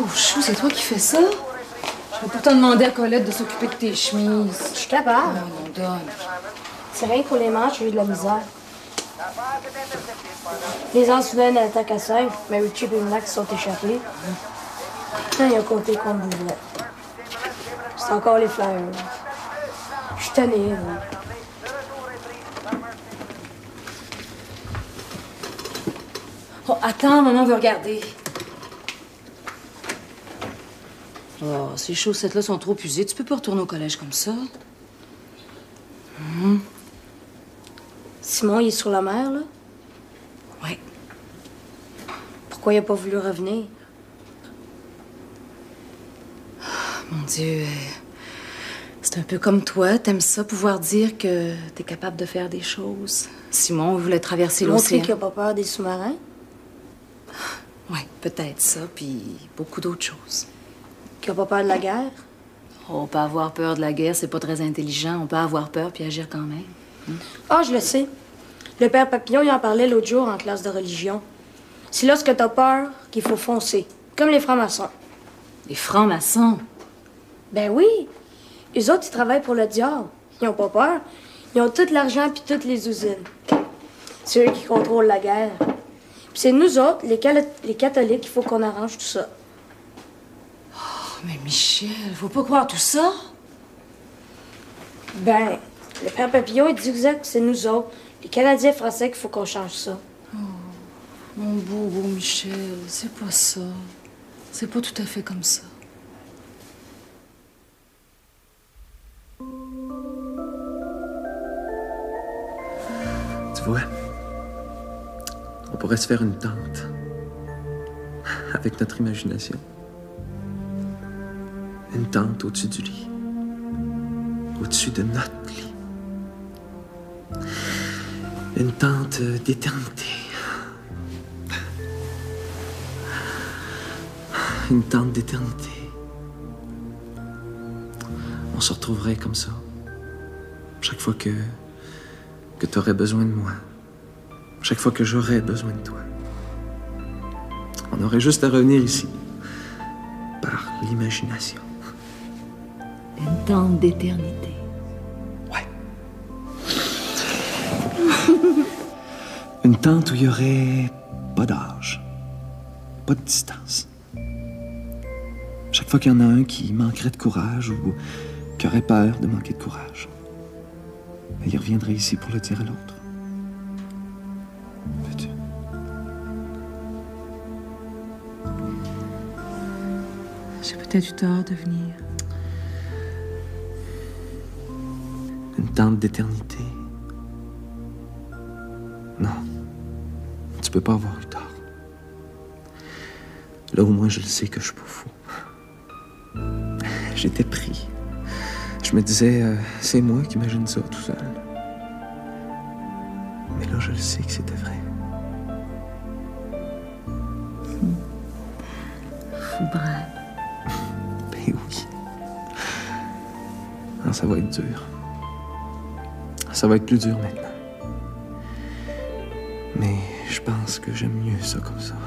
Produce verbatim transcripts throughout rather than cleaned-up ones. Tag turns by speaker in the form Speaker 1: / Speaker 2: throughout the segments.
Speaker 1: Chou, c'est toi qui fais ça? Je vais pourtant demander à Colette de s'occuper de tes chemises.
Speaker 2: Je suis capable.
Speaker 1: Non, non, donne.
Speaker 2: C'est rien que pour les manches, j'ai eu de la misère. Les gens se souviennent à l'attaque à cinq, mais Richie et Max sont échappés. Là, il y a un côté qu'on me voulait. C'est encore les Flyers. Je suis tannée, là.
Speaker 1: Oh, attends, maman veut regarder. Oh, ces chaussettes-là sont trop usées. Tu peux pas retourner au collège comme ça. Mmh.
Speaker 2: Simon, il est sur la mer, là?
Speaker 1: Oui.
Speaker 2: Pourquoi il a pas voulu revenir?
Speaker 1: Oh, mon Dieu. C'est un peu comme toi. T'aimes ça, pouvoir dire que t'es capable de faire des choses. Simon voulait traverser l'océan.
Speaker 2: Montrer qu'il a pas peur des sous-marins?
Speaker 1: Oui, peut-être ça, puis beaucoup d'autres choses.
Speaker 2: Qu'il a pas peur de la guerre?
Speaker 1: Oh, on peut avoir peur de la guerre, c'est pas très intelligent. On peut avoir peur puis agir quand même. Hmm?
Speaker 2: Ah, je le sais. Le père Papillon, il en parlait l'autre jour en classe de religion. C'est lorsque t'as peur qu'il faut foncer, comme les francs-maçons.
Speaker 1: Les francs-maçons?
Speaker 2: Ben oui. Eux autres, ils travaillent pour le diable. Ils ont pas peur. Ils ont tout l'argent puis toutes les usines. C'est eux qui contrôlent la guerre. Puis c'est nous autres, les, cal- les catholiques, il faut qu'on arrange tout ça.
Speaker 1: Oh, mais Michel, faut pas croire tout ça.
Speaker 2: Ben, le père Papillon, il disait que c'est nous autres, les Canadiens français, qu'il faut qu'on change ça.
Speaker 1: Oh, mon beau, beau Michel, c'est pas ça. C'est pas tout à fait comme ça.
Speaker 3: Tu vois, on pourrait se faire une tente avec notre imagination. Une tente au-dessus du lit, au-dessus de notre lit. Une tente d'éternité. Une tente d'éternité. On se retrouverait comme ça, chaque fois que que tu aurais besoin de moi, chaque fois que j'aurais besoin de toi. On aurait juste à revenir ici, par l'imagination.
Speaker 1: Une tente d'éternité.
Speaker 3: Ouais. Une tente où il n'y aurait pas d'âge, pas de distance. Chaque fois qu'il y en a un qui manquerait de courage ou qui aurait peur de manquer de courage, il reviendrait ici pour le dire à l'autre. Veux-tu?
Speaker 1: J'ai peut-être eu tort de venir.
Speaker 3: Une tente d'éternité. Non. Tu peux pas avoir eu tort. Là, au moins, je le sais que je suis pas fou. J'étais pris. Je me disais, euh, c'est moi qui imagine ça tout seul. Mais là, je le sais que c'était vrai.
Speaker 1: Hum. Fou braque.
Speaker 3: Ben oui. Non, ça va être dur. Ça va être plus dur maintenant. Mais je pense que j'aime mieux ça comme ça.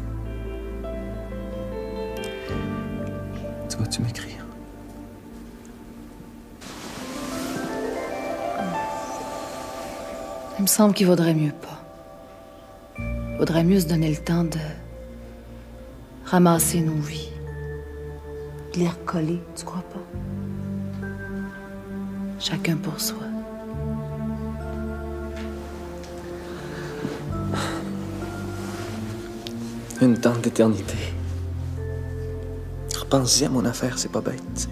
Speaker 3: Tu vas-tu m'écrire?
Speaker 1: Il me semble qu'il vaudrait mieux pas. Il vaudrait mieux se donner le temps de ramasser nos vies. De les recoller, tu crois pas? Chacun pour soi.
Speaker 3: Une tente d'éternité. Repense-y à mon affaire, c'est pas bête, tu sais.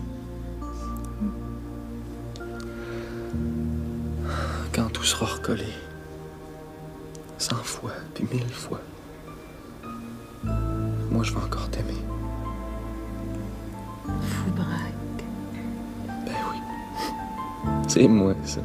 Speaker 3: Quand tout sera recollé, cent fois, puis mille fois, moi, je vais encore t'aimer.
Speaker 1: Fou braque.
Speaker 3: Ben oui. C'est moi, ça.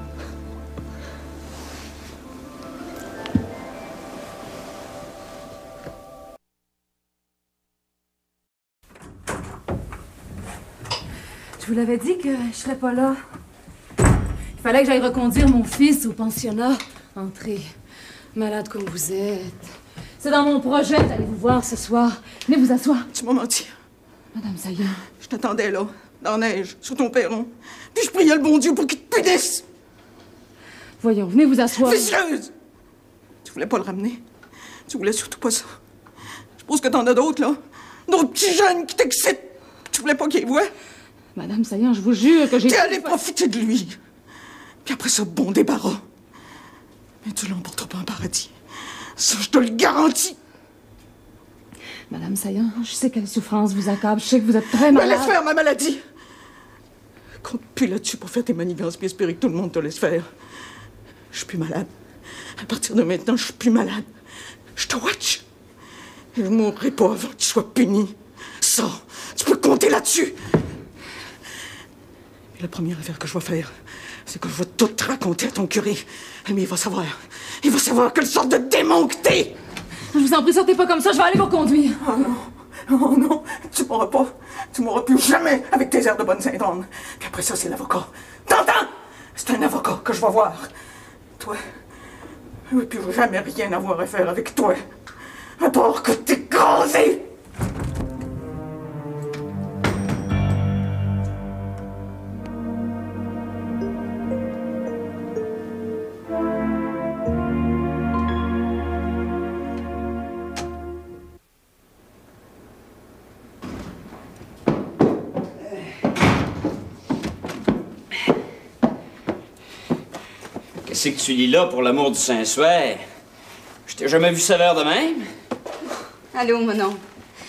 Speaker 1: Je vous l'avais dit que je serais pas là. Il fallait que j'aille reconduire mon fils au pensionnat. Entrez, malade comme vous êtes. C'est dans mon projet d'aller vous voir ce soir. Venez vous asseoir.
Speaker 4: Tu m'as menti.
Speaker 1: Madame Saillant.
Speaker 4: Je t'attendais là, dans la neige, sur ton perron. Puis je priais le bon Dieu pour qu'il te punisse.
Speaker 1: Voyons, venez vous asseoir.
Speaker 4: Vicieuse! Tu voulais pas le ramener. Tu voulais surtout pas ça. Je pense que t'en as d'autres, là. D'autres petits jeunes qui t'excitent. Tu voulais pas qu'ils les voient.
Speaker 1: Madame Saillant, je vous jure que j'ai...
Speaker 4: T'es allé profiter de lui. Puis après ça, bon débarras. Mais tu l'emporteras pas en paradis. Ça, je te le garantis.
Speaker 1: Madame Saillant, je sais quelle souffrance vous accable. Je sais que vous êtes très
Speaker 4: Me
Speaker 1: malade.
Speaker 4: laisse faire ma maladie. Compte plus là-dessus pour faire tes manigances puis espérer que tout le monde te laisse faire. Je suis plus malade. À partir de maintenant, je suis plus malade. Je te watch. Et je mourrai pas avant que tu sois puni. Ça, tu peux compter là-dessus. Et la première affaire que je vais faire, c'est que je vais tout te raconter à ton curé. Mais il va savoir. Il va savoir quelle sorte de démon que t'es.
Speaker 1: Je vous en prie, sortez pas comme ça, je vais aller vous conduire.
Speaker 4: Oh non. Oh non, tu pourras pas. Tu m'auras plus jamais avec tes airs de bonne Sainte-Anne. Puis après ça, c'est l'avocat. T'entends? C'est un avocat que je vais voir. Toi, je veux plus jamais rien avoir à faire avec toi. À part que t'écraser.
Speaker 5: Qu'est-ce que tu lis là, pour l'amour du Saint-Suaire? Je t'ai jamais vu sévère de même.
Speaker 6: Allô, mon nom.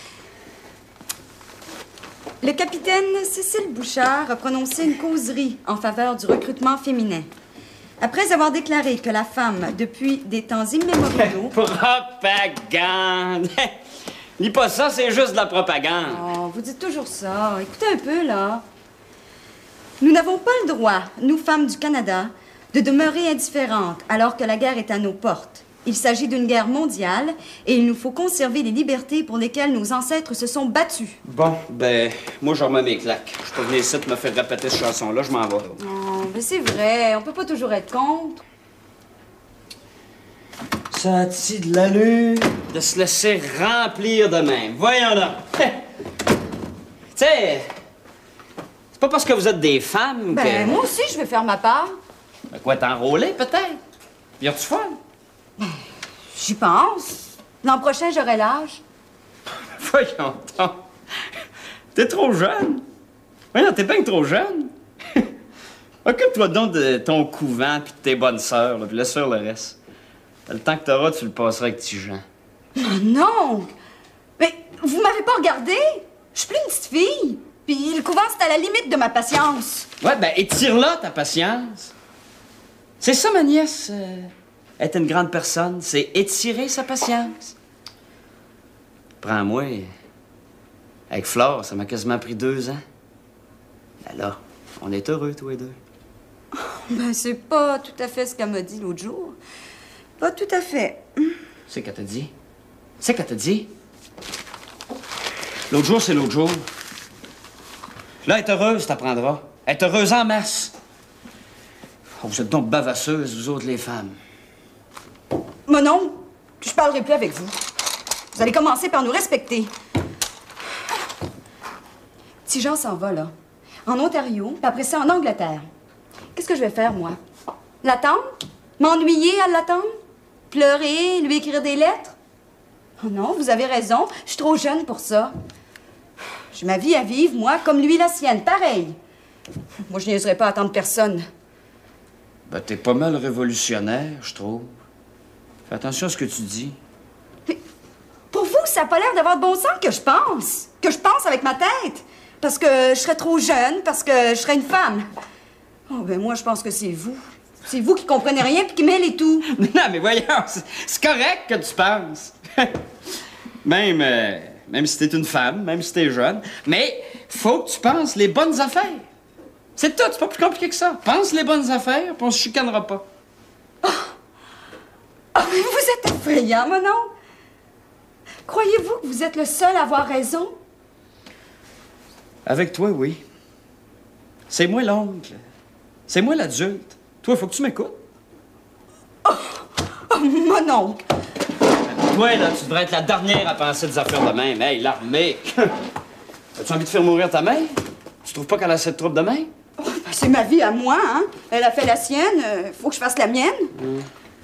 Speaker 6: Le capitaine Cécile Bouchard a prononcé une causerie en faveur du recrutement féminin. Après avoir déclaré que la femme, depuis des temps immémoriaux...
Speaker 5: Propagande! Lis pas ça, c'est juste de la propagande.
Speaker 6: Oh, vous dites toujours ça. Écoutez un peu, là. Nous n'avons pas le droit, nous, femmes du Canada, de demeurer indifférentes alors que la guerre est à nos portes. Il s'agit d'une guerre mondiale et il nous faut conserver les libertés pour lesquelles nos ancêtres se sont battus.
Speaker 5: Bon, ben, moi, je remets mes claques. Je suis pas venu ici de me faire répéter cette chanson-là, je m'en vais.
Speaker 6: Oh, mais c'est vrai, on peut pas toujours être contre.
Speaker 5: Ça a-t-il de l'allure de se laisser remplir de même? Voyons là. Tu sais, c'est pas parce que vous êtes des femmes que...
Speaker 6: Ben, moi aussi, je vais faire ma part.
Speaker 5: Ben quoi, t'enrôler, peut-être? Viens-tu folle?
Speaker 6: J'y pense. L'an prochain, j'aurai l'âge.
Speaker 5: Voyons donc. T'es trop jeune. Voyons, t'es bien trop jeune. Occupe-toi donc de ton couvent puis de tes bonnes sœurs, là, puis laisse faire le reste. Le temps que t'auras, tu le passeras avec petit Jean.
Speaker 6: Oh non! Mais vous m'avez pas regardé? Je suis plus une petite fille. Puis le couvent, c'est à la limite de ma patience.
Speaker 5: Ouais, ben étire-la, ta patience. C'est ça, ma nièce. Euh, être une grande personne, c'est étirer sa patience. Prends-moi. Avec Flore, ça m'a quasiment pris deux ans. Ben là, on est heureux, tous les deux.
Speaker 6: Ben, c'est pas tout à fait ce qu'elle m'a dit l'autre jour. Pas tout à fait.
Speaker 5: C'est qu'elle t'a dit? C'est qu'elle t'a dit? L'autre jour, c'est l'autre jour. Là, elle est heureuse, t'apprendras. Elle est heureuse en masse. Oh, vous êtes donc bavasseuses, vous autres, les femmes.
Speaker 6: Mon non, je parlerai plus avec vous. Vous allez commencer par nous respecter. Petit Jean s'en va, là. En Ontario, puis après ça, en Angleterre. Qu'est-ce que je vais faire, moi? L'attendre? M'ennuyer à l'attendre? Pleurer? Lui écrire des lettres? Oh non, vous avez raison. Je suis trop jeune pour ça. J'ai ma vie à vivre, moi, comme lui la sienne. Pareil. Moi, je n'oserais pas attendre personne.
Speaker 5: Ben, t'es pas mal révolutionnaire, je trouve. Fais attention à ce que tu dis.
Speaker 6: Mais pour vous, ça n'a pas l'air d'avoir de bon sens que je pense. Que je pense avec ma tête. Parce que je serais trop jeune, parce que je serais une femme. Oh, ben moi, je pense que c'est vous. C'est vous qui comprenez rien puis qui mêlez tout.
Speaker 5: Non, mais voyons, c'est- c'est correct que tu penses. même, euh, même si t'es une femme, même si t'es jeune. Mais faut que tu penses les bonnes affaires. C'est tout, c'est pas plus compliqué que ça. Pense les bonnes affaires, puis on se chicanera pas.
Speaker 6: Oh, mais vous êtes effrayant, mon nom. Croyez-vous que vous êtes le seul à avoir raison?
Speaker 5: Avec toi, oui. C'est moi l'oncle. C'est moi l'adulte. Toi, faut que tu m'écoutes.
Speaker 6: Oh, mon oncle.
Speaker 5: Toi, là, tu devrais être la dernière à penser des affaires de même. Hey, l'armée. As-tu envie de faire mourir ta mère? Tu trouves pas qu'elle a assez de trouble de main?
Speaker 6: Oh, ben, c'est ma vie à moi, hein? Elle a fait la sienne, euh, faut que je fasse la mienne.
Speaker 5: Hum.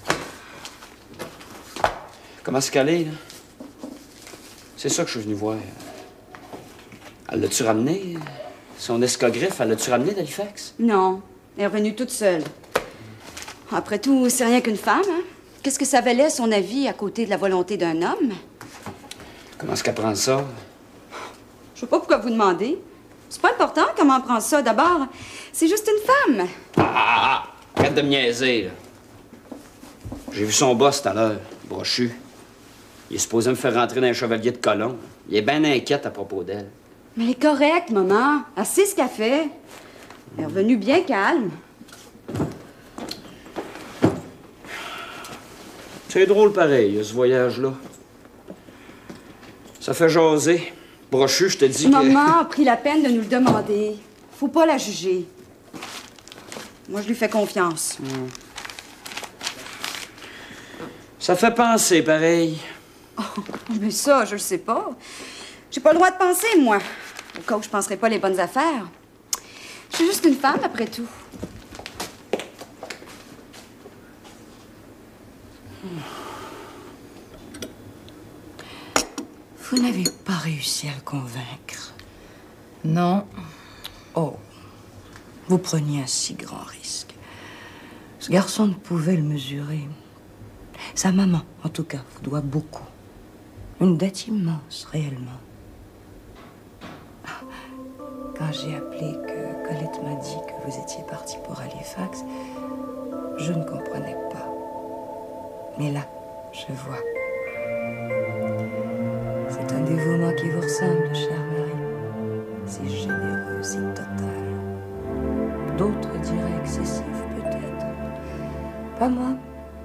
Speaker 5: Comment se caler, là? C'est ça que je suis venu voir. Elle l'a-tu ramené? Son escogriffe, elle l'a-tu ramené d'Halifax?
Speaker 6: Non, elle est revenue toute seule. Après tout, c'est rien qu'une femme, hein? Qu'est-ce que ça valait, son avis, à côté de la volonté d'un homme?
Speaker 5: Comment est-ce qu'elle prend ça?
Speaker 6: Je sais pas pourquoi vous demandez. C'est pas important comment elle prend ça. D'abord, c'est juste une femme.
Speaker 5: Ah, ah, ah! Arrête de me niaiser, là. J'ai vu son boss tout à l'heure, brochu. Il est supposé me faire rentrer dans un chevalier de colon. Il est bien inquiète à propos d'elle.
Speaker 6: Mais elle est correcte, maman. Elle sait ce qu'elle fait. Elle est revenue bien calme.
Speaker 5: C'est drôle pareil, ce voyage-là. Ça fait jaser. Brochu, je te dis que...
Speaker 6: Maman a pris la peine de nous le demander. Faut pas la juger. Moi, je lui fais confiance.
Speaker 5: Mmh. Ça fait penser, pareil.
Speaker 6: Oh, mais ça, je le sais pas. J'ai pas le droit de penser, moi. Au cas où je penserais pas les bonnes affaires. Je suis juste une femme, après tout.
Speaker 7: Vous n'avez pas réussi à le convaincre.
Speaker 1: Non.
Speaker 7: Oh, vous preniez un si grand risque. Ce garçon ne pouvait le mesurer. Sa maman, en tout cas, vous doit beaucoup. Une dette immense, réellement. Quand j'ai appelé que Colette m'a dit que vous étiez parti pour Halifax, je ne comprenais pas. Mais là, je vois. C'est un dévouement qui vous ressemble, chère Marie. Si généreux, si total. D'autres diraient excessif, peut-être. Pas moi.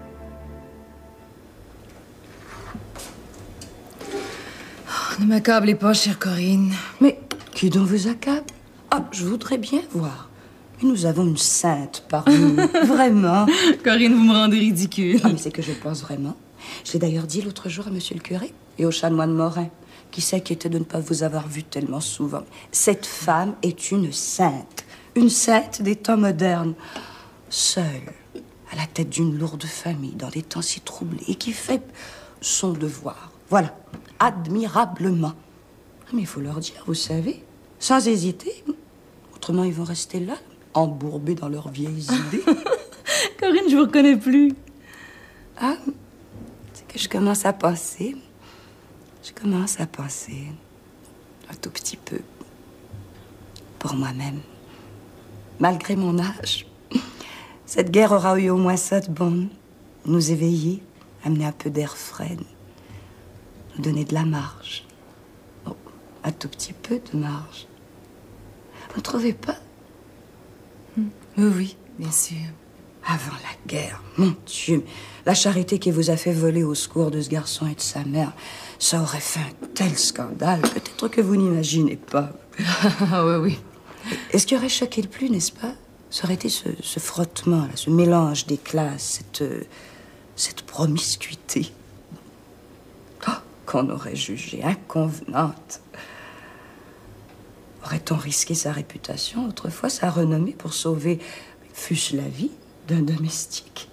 Speaker 1: Ne m'accablez pas, chère Corinne.
Speaker 7: Mais qui donc vous accable? Ah, je voudrais bien voir. Mais nous avons une sainte parmi nous. Vraiment.
Speaker 1: Corinne, vous me rendez ridicule.
Speaker 7: Ah, mais c'est que je le pense vraiment. Je l'ai d'ailleurs dit l'autre jour à monsieur le curé et au chanoine Morin, qui s'inquiétait de ne pas vous avoir vu tellement souvent. Cette femme est une sainte. Une sainte des temps modernes. Seule, à la tête d'une lourde famille, dans des temps si troublés, et qui fait son devoir. Voilà. Admirablement. Mais il faut leur dire, vous savez, sans hésiter. Autrement, ils vont rester là, embourbés dans leurs vieilles idées.
Speaker 1: Corinne, je vous reconnais plus.
Speaker 7: Ah, c'est que je commence à penser. Je commence à penser. Un tout petit peu. Pour moi-même. Malgré mon âge. Cette guerre aura eu au moins ça de bon. Nous éveiller, amener un peu d'air frais. Nous donner de la marge. Oh, un tout petit peu de marge. Vous ne trouvez pas?
Speaker 1: Oui, oui, bien sûr.
Speaker 7: Avant la guerre, mon Dieu, la charité qui vous a fait voler au secours de ce garçon et de sa mère, ça aurait fait un tel scandale, peut-être que vous n'imaginez pas.
Speaker 1: Ah oui, oui.
Speaker 7: Et ce qui aurait choqué le plus, n'est-ce pas? Ça aurait été ce, ce frottement, là, ce mélange des classes, cette, cette promiscuité. Oh, qu'on aurait jugée inconvenante. Aurait-on risqué sa réputation, autrefois sa renommée, pour sauver, fût-ce la vie, d'un domestique?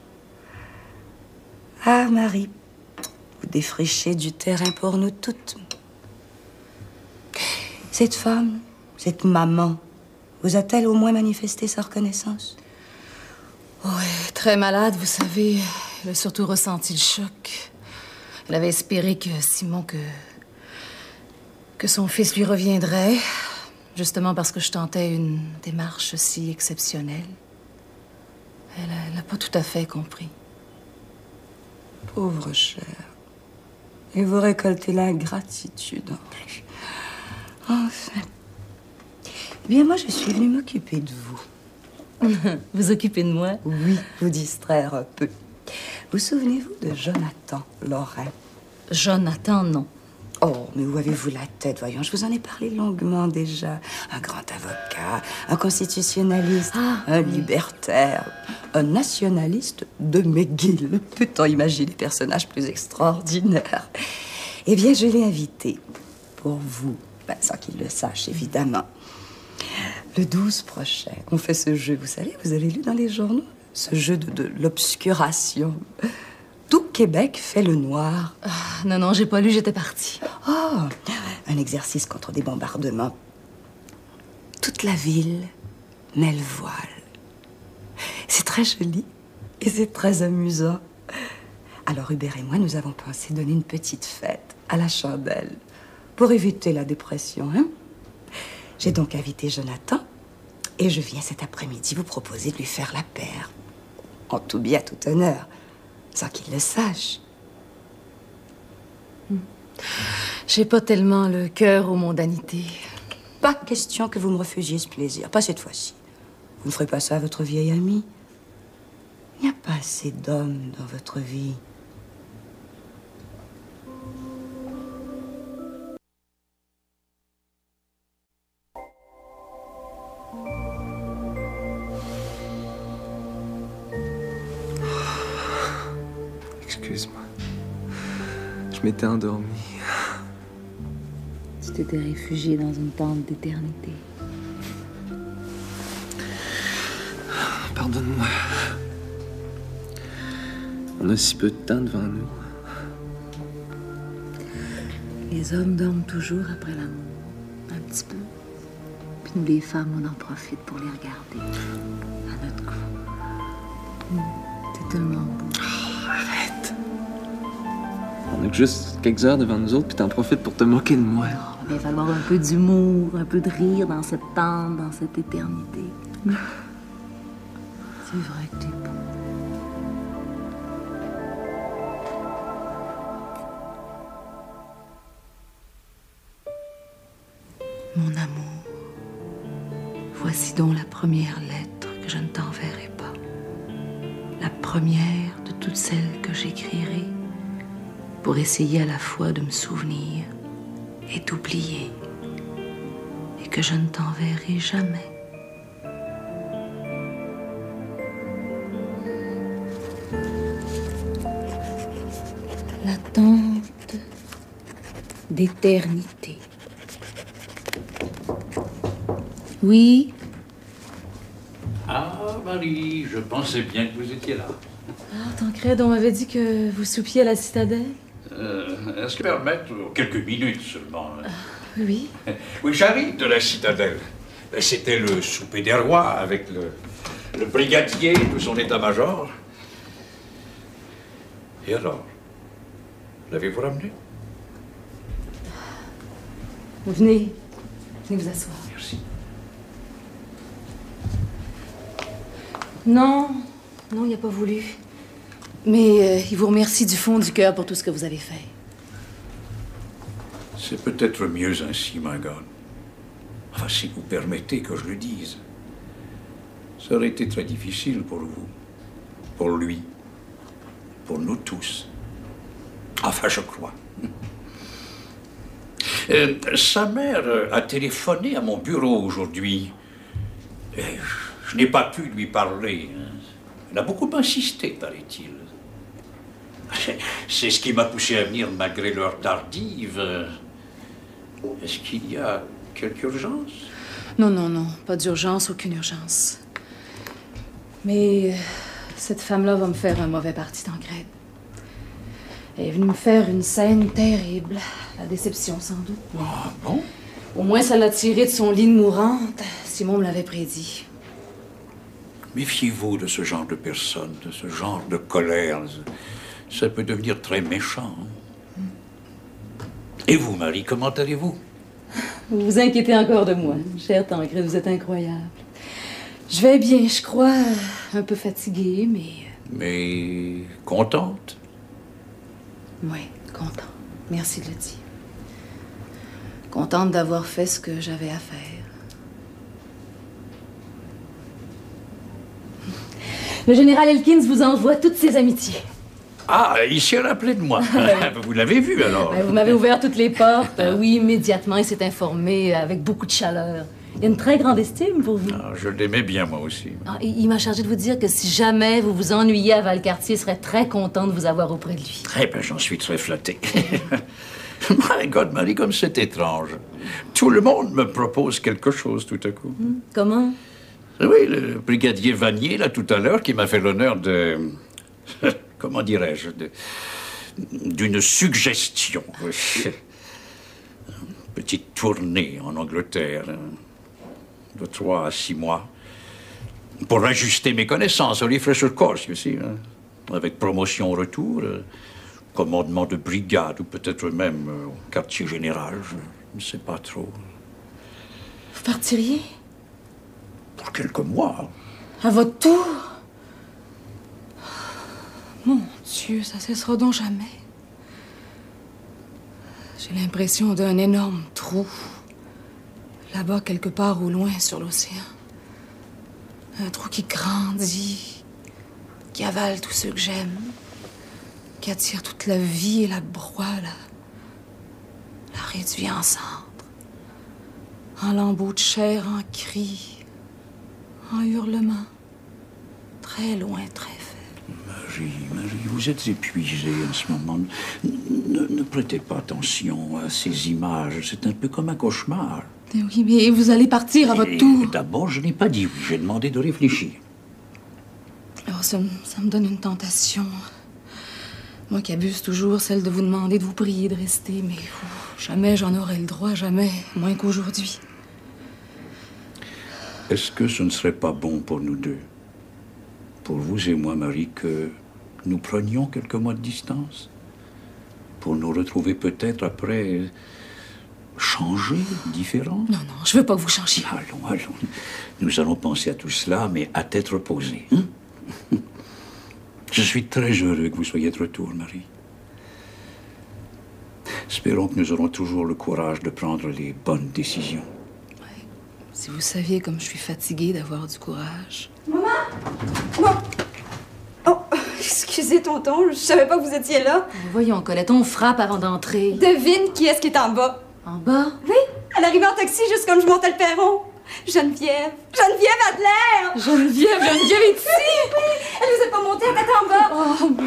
Speaker 7: Ah, Marie, vous défrichez du terrain pour nous toutes. Cette femme, cette maman, vous a-t-elle au moins manifesté sa reconnaissance?
Speaker 1: Oui, très malade, vous savez. Elle a surtout ressenti le choc. Elle avait espéré que Simon, que... que son fils lui reviendrait, justement parce que je tentais une démarche si exceptionnelle. Elle n'a pas tout à fait compris.
Speaker 7: Pauvre chère. Et vous récoltez l'ingratitude en plus. Enfin. Eh bien, moi, je suis venue m'occuper de vous.
Speaker 1: Vous occupez de moi?
Speaker 7: Oui, vous distraire un peu. Vous souvenez-vous de Jonathan Lorrain?
Speaker 1: Jonathan, non.
Speaker 7: Oh, mais où avez-vous la tête? Voyons, je vous en ai parlé longuement déjà. Un grand avocat, un constitutionnaliste, ah, un oui. libertaire, un nationaliste de McGill. Peut-on imaginer des personnages plus extraordinaires? Eh bien, je l'ai invité pour vous Ben, sans qu'il le sache, évidemment. Le douze prochain, on fait ce jeu, vous savez, vous avez lu dans les journaux, ce jeu de, de l'obscuration. Tout Québec fait le noir.
Speaker 1: Ah, non, non, j'ai pas lu, j'étais partie.
Speaker 7: Oh, un exercice contre des bombardements. Toute la ville met le voile. C'est très joli et c'est très amusant. Alors Hubert et moi, nous avons pensé donner une petite fête à la chandelle pour éviter la dépression, hein? J'ai donc invité Jonathan et je viens cet après-midi vous proposer de lui faire la paire. En tout bien, tout honneur, sans qu'il le sache.
Speaker 1: J'ai pas tellement le cœur aux mondanités.
Speaker 7: Pas question que vous me refusiez ce plaisir, pas cette fois-ci. Vous ne ferez pas ça à votre vieille amie. Il n'y a pas assez d'hommes dans votre vie.
Speaker 3: Excuse-moi. Je m'étais endormi.
Speaker 1: Tu t'étais réfugié dans une tente d'éternité.
Speaker 3: Pardonne-moi. On a si peu de temps devant nous.
Speaker 1: Les hommes dorment toujours après l'amour. Un petit peu. Puis nous, les femmes, on en profite pour les regarder. À notre goût. C'est tellement beau.
Speaker 3: Oh, arrête. On a que juste quelques heures devant nous autres, puis t'en profites pour te moquer de moi.
Speaker 1: Oh, il va falloir un peu d'humour, un peu de rire dans cette tente, dans cette éternité. C'est vrai que t'es beau. Mon amour, voici donc la première lettre que je ne t'enverrai pas. La première de toutes celles que j'écrirai pour essayer à la fois de me souvenir et d'oublier, et que je ne t'enverrai jamais. L'attente d'éternité. Oui?
Speaker 8: Ah, Marie, je pensais bien que vous étiez là.
Speaker 1: Ah, Tancred, on m'avait dit que vous soupiez à la citadelle.
Speaker 8: Euh, Est-ce que permettre quelques minutes seulement?
Speaker 1: Ah, oui.
Speaker 8: Oui, j'arrive de la citadelle. C'était le souper des rois avec le, le brigadier et tout son état-major. Et alors? L'avez-vous ramené?
Speaker 1: Venez. Venez vous asseoir.
Speaker 8: Merci.
Speaker 1: Non, non, il n'a pas voulu. Mais euh, il vous remercie du fond du cœur pour tout ce que vous avez fait.
Speaker 8: C'est peut-être mieux ainsi, Margot. Enfin, si vous permettez que je le dise. Ça aurait été très difficile pour vous, pour lui, pour nous tous. Enfin, je crois. Euh, sa mère a téléphoné à mon bureau aujourd'hui. Euh, je n'ai pas pu lui parler. Elle a beaucoup insisté, paraît-il. C'est ce qui m'a poussé à venir malgré l'heure tardive. Est-ce qu'il y a quelque urgence?
Speaker 1: Non, non, non. Pas d'urgence, aucune urgence. Mais euh, cette femme-là va me faire un mauvais parti Tancred. Elle est venue me faire une scène terrible. La déception, sans doute. Mais...
Speaker 8: Ah bon?
Speaker 1: Au moins, ça l'a tirée de son lit de mourante. Simon me l'avait prédit.
Speaker 8: Méfiez-vous de ce genre de personne, de ce genre de colère. Ça peut devenir très méchant. Hein? Et vous, Marie, comment allez-vous?
Speaker 1: Vous vous inquiétez encore de moi. Cher Tancred, vous êtes incroyable. Je vais bien, je crois. Un peu fatiguée, mais...
Speaker 8: Mais contente?
Speaker 1: Oui, contente. Merci de le dire. Contente d'avoir fait ce que j'avais à faire. Le général Elkins vous envoie toutes ses amitiés.
Speaker 8: Ah, il s'est rappelé de moi. Vous l'avez vu, alors?
Speaker 1: Vous m'avez ouvert toutes les portes. Oui, immédiatement, il s'est informé avec beaucoup de chaleur. Il y a une très grande estime pour vous.
Speaker 8: Ah, je l'aimais bien, moi aussi.
Speaker 1: Ah, il il m'a chargé de vous dire que si jamais vous vous ennuyez à Valcartier, il serait très content de vous avoir auprès de lui.
Speaker 8: Eh bien, j'en suis très flatté. My God, Marie, comme c'est étrange. Tout le monde me propose quelque chose tout à coup.
Speaker 1: Hmm, comment?
Speaker 8: Oui, le brigadier Vanier, là, tout à l'heure, qui m'a fait l'honneur de... Comment dirais-je? de- D'une suggestion. Une petite tournée en Angleterre, hein, de trois à six mois, pour ajuster mes connaissances au refresher course, you see, hein, avec promotion au retour, euh, commandement de brigade, ou peut-être même euh, au quartier général, je ne sais pas trop.
Speaker 1: Vous partiriez?
Speaker 8: Pour quelques mois.
Speaker 1: À votre tour? Mon Dieu, ça cessera donc jamais. J'ai l'impression d'un énorme trou, là-bas, quelque part au loin, sur l'océan. Un trou qui grandit, qui avale tous ceux que j'aime, qui attire toute la vie et la broie, la, la réduit en cendres, en lambeaux de chair, en cris, en hurlements, très loin, très faible.
Speaker 8: Marie, Marie, vous êtes épuisée en ce moment. Ne, ne prêtez pas attention à ces images. C'est un peu comme un cauchemar.
Speaker 1: Mais oui, mais vous allez partir à votre
Speaker 8: Et
Speaker 1: tour.
Speaker 8: D'abord, je n'ai pas dit oui. J'ai demandé de réfléchir.
Speaker 1: Oh, ça, me- ça me donne une tentation. Moi qui abuse toujours celle de vous demander de vous prier de rester, mais oh, jamais j'en aurai le droit, jamais, moins qu'aujourd'hui.
Speaker 8: Est-ce que ce ne serait pas bon pour nous deux, pour vous et moi, Marie, que nous prenions quelques mois de distance? Pour nous retrouver peut-être après changés, différents?
Speaker 1: Non, non, je veux pas que vous changiez.
Speaker 8: Allons, allons. Nous allons penser à tout cela, mais à tête reposée. Hein? Je suis très heureux que vous soyez de retour, Marie. Espérons que nous aurons toujours le courage de prendre les bonnes décisions.
Speaker 1: Si vous saviez comme je suis fatiguée d'avoir du courage.
Speaker 6: Maman! Bon. Oh, excusez, tonton, je savais pas que vous étiez là.
Speaker 1: Voyons, Colette, on frappe avant d'entrer.
Speaker 6: Devine qui est-ce qui est en bas.
Speaker 1: En bas?
Speaker 6: Oui, elle arrivait en taxi juste comme je montais le perron. Geneviève. Geneviève Adler!
Speaker 1: Geneviève, Geneviève est ici!
Speaker 6: Elle nous a pas monté, elle était en bas.
Speaker 1: Oh,